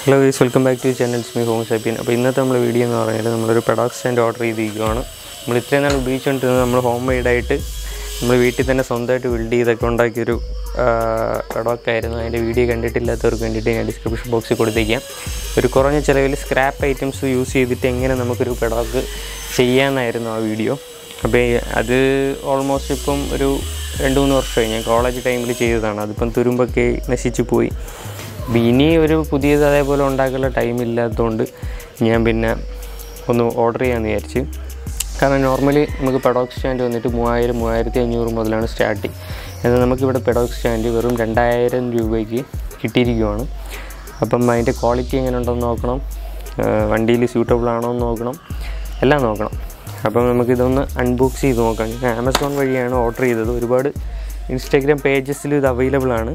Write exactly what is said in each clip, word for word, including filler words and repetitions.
Hello guys, welcome back to the channel. It's me Home Sapien. അപ്പോൾ ഇന്നത്തെ നമ്മുടെ video എന്ന് പറഞ്ഞാൽ നമ്മളൊരു പെഡോക്സ് സ്റ്റാൻഡ് ഓർഡർ ചെയ്തിരിക്കുകയാണ്. നമ്മൾ ഇത്രയും നാൾ ഉപയോഗിച്ചുകൊണ്ടിരുന്നത് നമ്മൾ ഹോം മെയ്ഡായിട്ട് നമ്മൾ വീട്ടിൽ തന്നെ സ്വന്തമായിട്ട് ബിൽഡ് ചെയ്തൊക്കെ ഉണ്ടാക്കിയൊരു പെഡോക്ക് ആയിരുന്നു. അതിൻ്റെ വീഡിയോ കണ്ടിട്ടില്ലാത്തവർക്ക് വേണ്ടിയിട്ട് ഞാൻ ഡിസ്ക്രിപ്ഷൻ ബോക്സിൽ കൊടുത്തേക്കാം. ഒരു കുറഞ്ഞ ചിലവിൽ സ്ക്രാപ്പ് ഐറ്റംസ് യൂസ് ചെയ്തിട്ട് എങ്ങനെ നമുക്കൊരു പെഡോക്ക് ചെയ്യാമെന്നായിരുന്നു ആ വീഡിയോ. അപ്പോൾ അത് ഓൾമോസ്റ്റ് ഇപ്പം ഒരു രണ്ട് മൂന്ന് വർഷമായി ഞാൻ കോളേജ് ടൈമിൽ ചെയ്തതാണ്. അതിപ്പം തുരുമ്പൊക്കെ നശിച്ചു പോയി. ഇനി ഒരു പുതിയത് അതേപോലെ ഉണ്ടാക്കാനുള്ള ടൈമില്ലാത്തതുകൊണ്ട് ഞാൻ പിന്നെ ഒന്ന് ഓർഡർ ചെയ്യാമെന്ന് വിചാരിച്ച്. കാരണം നോർമലി നമുക്ക് പെഡോക്ക് സ്റ്റാൻഡ് വന്നിട്ട് മൂവായിരം മൂവായിരത്തി അഞ്ഞൂറ് മുതലാണ് സ്റ്റാർട്ടിങ്. എന്നാൽ നമുക്കിവിടെ പെഡോക്ക് സ്റ്റാൻഡ് വെറും രണ്ടായിരം രൂപയ്ക്ക് കിട്ടിയിരിക്കുവാണ്. അപ്പം അതിൻ്റെ ക്വാളിറ്റി എങ്ങനെ ഉണ്ടെന്ന് നോക്കണം, വണ്ടിയിൽ സ്യൂട്ടബിൾ ആണോ എന്ന് നോക്കണം, എല്ലാം നോക്കണം. അപ്പം നമുക്കിതൊന്ന് അൺബോക്സ് ചെയ്ത് നോക്കാം. ഞാൻ ആമസോൺ വഴിയാണ് ഓർഡർ ചെയ്തത്. ഒരുപാട് ഇൻസ്റ്റാഗ്രാം പേജസിൽ ഇത് അവൈലബിൾ ആണ്.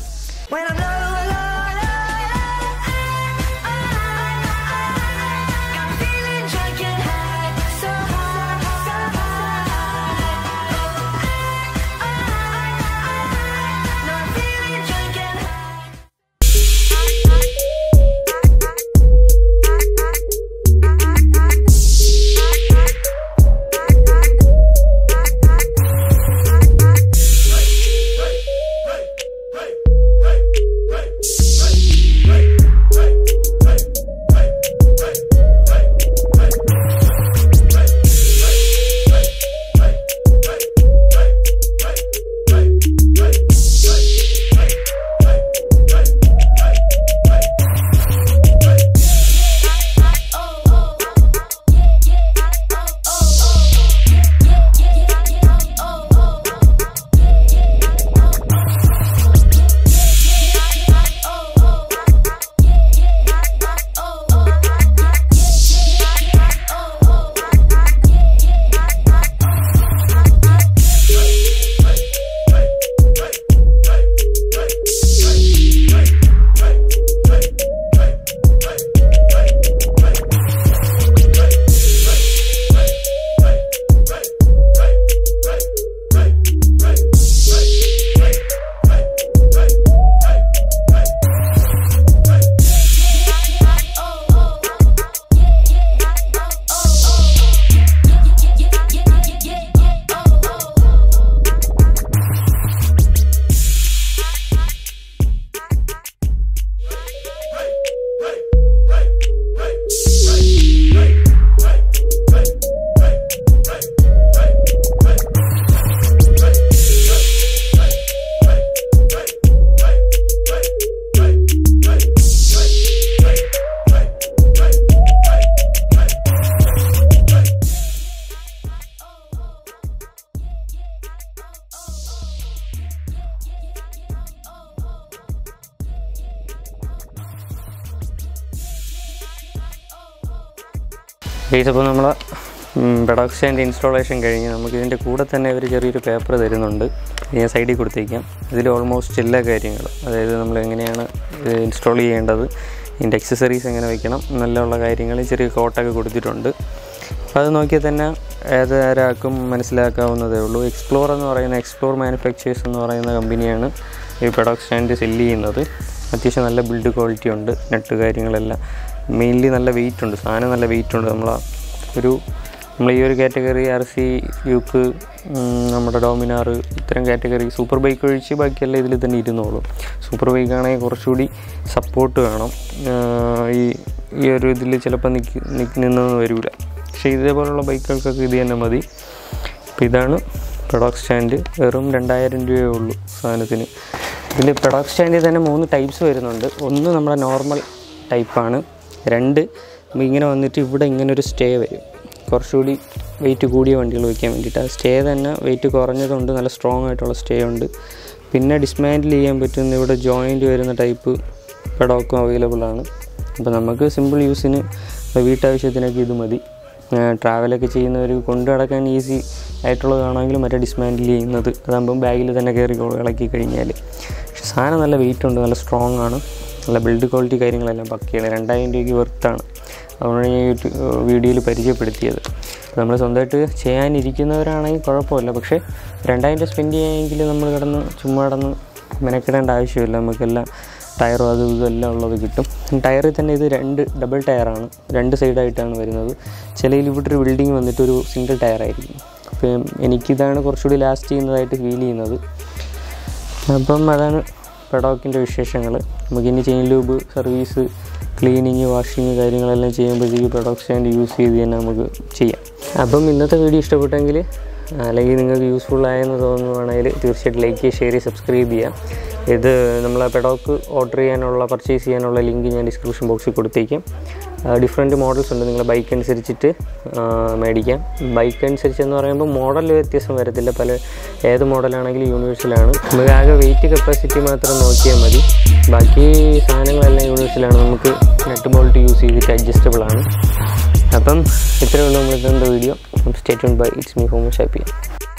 ഗൈസ്, അപ്പോൾ നമ്മൾ പെഡോക്ക് സ്റ്റാൻഡ് ഇൻസ്റ്റാളേഷൻ കഴിഞ്ഞ് നമുക്കിതിൻ്റെ കൂടെ തന്നെ ഒരു ചെറിയൊരു പേപ്പർ തരുന്നുണ്ട്. ഞാൻ സൈഡിൽ കൊടുത്തേക്കാം. ഇതിൽ ഓൾമോസ്റ്റ് എല്ലാ കാര്യങ്ങളും, അതായത് നമ്മൾ എങ്ങനെയാണ് ഇത് ഇൻസ്റ്റാൾ ചെയ്യേണ്ടത്, ഇതിൻ്റെ എക്സസറീസ് എങ്ങനെ വയ്ക്കണം എന്നെല്ലാമുള്ള കാര്യങ്ങൾ ചെറിയ കോട്ടൊക്കെ കൊടുത്തിട്ടുണ്ട്. അപ്പോൾ അത് നോക്കിയാൽ തന്നെ ഏതൊരാൾക്കും മനസ്സിലാക്കാവുന്നതേ ഉള്ളൂ. എക്സ്പ്ലോർ എന്ന് പറയുന്ന എക്സ്പ്ലോർ മാനുഫാക്ചേഴ്സ് എന്ന് പറയുന്ന കമ്പനിയാണ് ഈ പെഡോക്ക് സ്റ്റാൻഡ് സെല്ല് ചെയ്യുന്നത്. അത്യാവശ്യം നല്ല ബിൽഡ് ക്വാളിറ്റി ഉണ്ട്, നെറ്റ് കാര്യങ്ങളെല്ലാം. മെയിൻലി നല്ല വെയിറ്റ് ഉണ്ട്, സാധനം നല്ല വെയിറ്റ് ഉണ്ട്. നമ്മൾ ഒരു നമ്മൾ ഈ ഒരു കാറ്റഗറി ആർ സി യൂക്ക്, നമ്മുടെ ഡോമിനാർ, ഇത്തരം കാറ്റഗറി സൂപ്പർ ബൈക്ക് ഒഴിച്ച് ബാക്കിയെല്ലാം ഇതിൽ തന്നെ ഇരുന്നോളും. സൂപ്പർ ബൈക്കാണെങ്കിൽ കുറച്ചുകൂടി സപ്പോർട്ട് വേണം. ഈ ഈ ഒരു ഇതിൽ ചിലപ്പോൾ നിൽക്കി നിന്നൊന്നും വരില്ല. പക്ഷേ ഇതേപോലുള്ള ബൈക്കുകൾക്കൊക്കെ ഇത് തന്നെ മതി. അപ്പോൾ ഇതാണ് പെഡോക്ക് സ്റ്റാൻഡ്. വെറും രണ്ടായിരം രൂപയേ ഉള്ളൂ സാധനത്തിന്. ഇതിൽ പെഡോക്ക് സ്റ്റാൻഡിൽ തന്നെ മൂന്ന് ടൈപ്സ് വരുന്നുണ്ട്. ഒന്ന് നമ്മുടെ നോർമൽ ടൈപ്പാണ്. രണ്ട് ഇങ്ങനെ വന്നിട്ട് ഇവിടെ ഇങ്ങനെ ഒരു സ്റ്റേ വരും, കുറച്ചുകൂടി വെയിറ്റ് കൂടിയ വണ്ടികൾ വയ്ക്കാൻ വേണ്ടിയിട്ട്. ആ സ്റ്റേ തന്നെ വെയിറ്റ് കുറഞ്ഞതുണ്ട്, നല്ല സ്ട്രോങ് ആയിട്ടുള്ള സ്റ്റേ ഉണ്ട്. പിന്നെ ഡിസ്മാൻഡിൽ ചെയ്യാൻ പറ്റുന്ന ഇവിടെ ജോയിൻറ്റ് വരുന്ന ടൈപ്പ് പെഡോക്കും അവൈലബിൾ ആണ്. അപ്പോൾ നമുക്ക് സിമ്പിൾ യൂസിന് വീട്ടാവശ്യത്തിനൊക്കെ ഇത് മതി. ട്രാവലൊക്കെ ചെയ്യുന്നവർ കൊണ്ടു നടക്കാൻ ഈസി ആയിട്ടുള്ളതാണെങ്കിലും മറ്റേ ഡിസ്മാൻഡിൽ ചെയ്യുന്നത് അതാകുമ്പം ബാഗിൽ തന്നെ കയറി ഇളക്കി കഴിഞ്ഞാൽ. പക്ഷെ സാധനം നല്ല വെയിറ്റ് ഉണ്ട്, നല്ല സ്ട്രോങ് ആണ്, നല്ല ബിൽഡ് ക്വാളിറ്റി കാര്യങ്ങളെല്ലാം പക്കയാണ്. രണ്ടായിരം രൂപയ്ക്ക് വെർത്താണ്. അതുകൊണ്ട് ഞാൻ യൂട്യൂബ് വീഡിയോയിൽ പരിചയപ്പെടുത്തിയത്. നമ്മൾ സ്വന്തമായിട്ട് ചെയ്യാനിരിക്കുന്നവരാണെങ്കിൽ കുഴപ്പമില്ല. പക്ഷേ രണ്ടായിരം രൂപ സ്പെൻഡ് ചെയ്യാമെങ്കിൽ നമ്മൾ കിടന്ന് ചുമ്മാ കിടന്ന് മെനക്കിടേണ്ട ആവശ്യമില്ല. നമുക്കെല്ലാം ടയറും അതും ഇതെല്ലാം ഉള്ളത് കിട്ടും. ടയറിൽ തന്നെ ഇത് രണ്ട് ഡബിൾ ടയറാണ്, രണ്ട് സൈഡായിട്ടാണ് വരുന്നത്. ചിലയിൽ ഇവിടെ ഒരു ബിൽഡിങ് വന്നിട്ട് ഒരു സിംഗിൾ ടയറായിരിക്കും. അപ്പം എനിക്കിതാണ് കുറച്ചുകൂടി ലാസ്റ്റ് ചെയ്യുന്നതായിട്ട് ഫീൽ ചെയ്യുന്നത്. അപ്പം അതാണ് പെഡോക്കിൻ്റെ വിശേഷങ്ങൾ. നമുക്കിനി chain lube service, cleaning, washing കാര്യങ്ങളെല്ലാം ചെയ്യുമ്പോഴത്തേക്ക് പെഡോക്ക് സ്റ്റാൻഡ് യൂസ് ചെയ്ത് തന്നെ നമുക്ക് ചെയ്യാം. അപ്പം ഇന്നത്തെ വീഡിയോ ഇഷ്ടപ്പെട്ടെങ്കിൽ അല്ലെങ്കിൽ നിങ്ങൾക്ക് യൂസ്ഫുൾ ആയെന്ന് തോന്നുവാണെങ്കിൽ തീർച്ചയായിട്ടും ലൈക്ക് ചെയ്യുക, ഷെയർ ചെയ്യുക, സബ്സ്ക്രൈബ് ചെയ്യാം. ഇത് നമ്മളെ പെഡോക്ക് ഓർഡർ ചെയ്യാനുള്ള, പർച്ചേസ് ചെയ്യാനുള്ള ലിങ്ക് ഞാൻ ഡിസ്ക്രിപ്ഷൻ ബോക്സിൽ കൊടുത്തേക്കാം. ഡിഫറെൻറ്റ് മോഡൽസ് ഉണ്ട്, നിങ്ങൾ ബൈക്ക് അനുസരിച്ചിട്ട് മേടിക്കാം. ബൈക്ക് അനുസരിച്ചെന്ന് പറയുമ്പോൾ മോഡൽ വ്യത്യാസം വരത്തില്ല, പല ഏത് മോഡലാണെങ്കിലും യൂണിവേഴ്സലാണ്. നമുക്ക് ആകെ വെയിറ്റ് കപ്പാസിറ്റി മാത്രം നോക്കിയാൽ മതി, ബാക്കി സാധനങ്ങളെല്ലാം യൂണിവേഴ്സലാണ്. നമുക്ക് നട്ട് ബോൾട്ട് യൂസ് ചെയ്തിട്ട് അഡ്ജസ്റ്റബിൾ ആണ്. അപ്പം ഇത്രയേ ഉള്ളൂ നമ്മൾ ഇന്നത്തെ video. Stay tuned bye it's me home ഷാപ്പിയ.